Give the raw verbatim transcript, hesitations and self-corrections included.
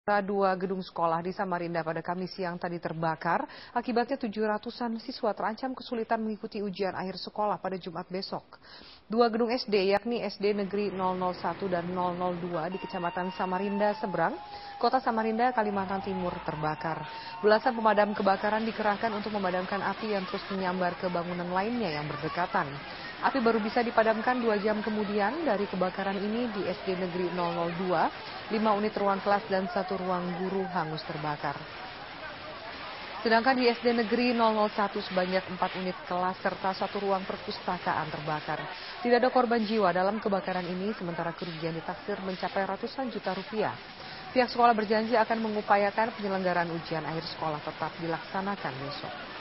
Dua gedung sekolah di Samarinda pada Kamis siang tadi terbakar. Akibatnya tujuh ratusan siswa terancam kesulitan mengikuti ujian akhir sekolah pada Jumat besok. Dua gedung S D yakni S D Negeri nol nol satu dan nol nol dua di Kecamatan Samarinda Seberang, Kota Samarinda, Kalimantan Timur terbakar. Belasan pemadam kebakaran dikerahkan untuk memadamkan api yang terus menyambar ke bangunan lainnya yang berdekatan. Api baru bisa dipadamkan dua jam kemudian. Dari kebakaran ini di S D Negeri nol nol dua, lima unit ruang kelas dan satu ruang guru hangus terbakar. Sedangkan di S D Negeri nol nol satu sebanyak empat unit kelas serta satu ruang perpustakaan terbakar. Tidak ada korban jiwa dalam kebakaran ini, sementara kerugian ditaksir mencapai ratusan juta rupiah. Pihak sekolah berjanji akan mengupayakan penyelenggaraan ujian akhir sekolah tetap dilaksanakan besok.